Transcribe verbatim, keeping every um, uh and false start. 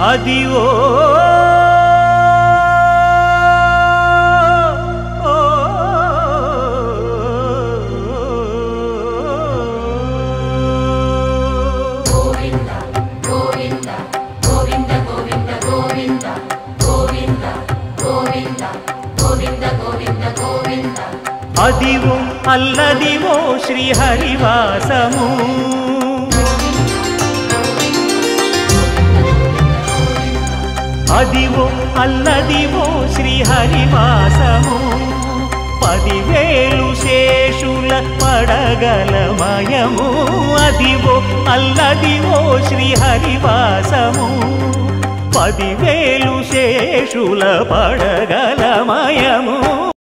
అదివో అదివో అల్లదివో శ్రీహరివాసము అదివో అల్లదివో శ్రీహరివాసము పదివేలు శేషుల పడగలమయము అదివో అల్లదివో శ్రీహరివాసము పదివేలు శేషుల పడగలమయము